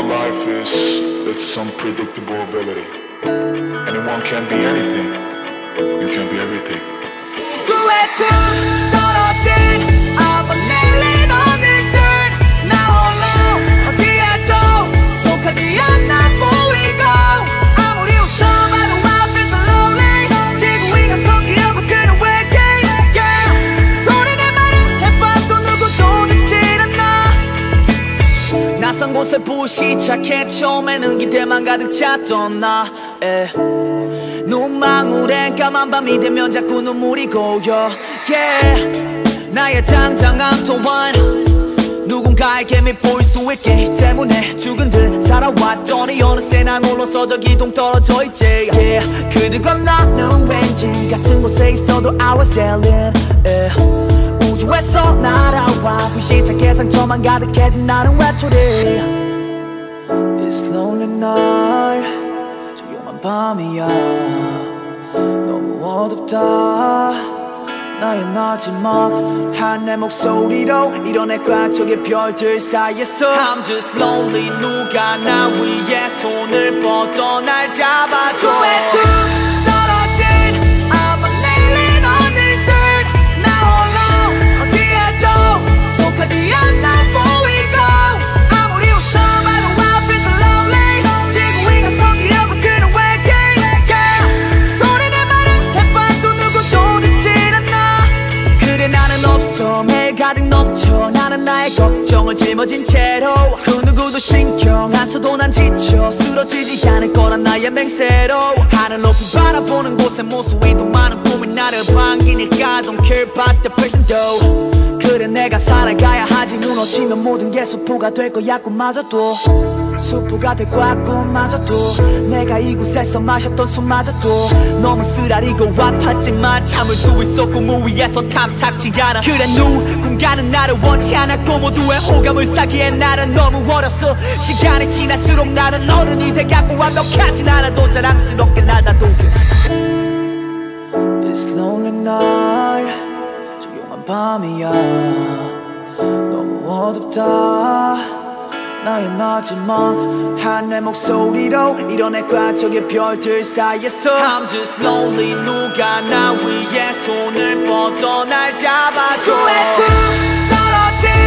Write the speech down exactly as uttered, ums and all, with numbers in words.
about life is its unpredictable ability. Anyone can be anything. You can be everything. 지구에 쭉 떨어진 아무 릴린 어느새 나 홀로 어디에도 속하지 않아 보이고 아무리 웃어봐도 I feel so lonely 지구 위가 섬기려고 드는 외계인 yeah. 소리내 말을 해봐도 누구도 듣질 않아 낯선 곳에 부시작해 처음에는 기대만 가득 찼던 나 에. 눈망울엔 까만 밤이 되면 자꾸 눈물이 고여 yeah. 나의 당당한 또한 누군가에게 밉보일 수 있기 때문에 죽은 듯 살아왔더니 어느새 난 홀로서 저기 동 떨어져 있지 yeah. 그들과 나는 왠지 같은 곳에 있어도 I was alien yeah. 우주에서 날아와 불시착해 상처만 가득해진 나는 외톨이 It's lonely night 밤이야 너무 어둡다 나의 마지막한 내 목소리로 이뤄낼까 저기 별들 사이에서 I'm just lonely 누가 나 위에 손을 뻗어 날 잡아줘 지구에 쭉 떨어진 I'm a 릴린 어느새 나 홀로 어디에도 속하지 않아 보이고 아무리 웃어봐도 I feel so lonely 지구 위가 섬기려고 드는 매일 가득 넘쳐 나는 나의 걱정을 짊어진 채로 그 누구도 신경 안 써도 난 지쳐 쓰러지지 않을 거란 나의 맹세로 하늘 높이 바라보는 곳에 모습이 더 많은 꿈이 나를 반기니까 I don't care about the person though 그래 내가 살아가야 하지 무너지면 모든 게 수포가 될 거야 꿈마저도 수포가 될 거야 꿈마저도 내가 이곳에서 마셨던 술마저도 너무 쓰라리고 아팠지만 참을 수 있었고 무위에서 탐탁지 않아 그래 누군가는 나를 원치 않았고 모두의 호감을 사기에 나는 너무 어렸어 시간이 지날수록 나는 어른이 돼가고 완벽하진 않아도 자랑스럽게 날 다독여 It's lonely night 조용한 밤이야 너무 어둡다 나의 마지막한 내 목소리로 이뤄낼까 저기 별들 사이에서 I'm just lonely 누가 나 위에 손을 뻗어 날 잡아줘 지구에 쭉 떨어진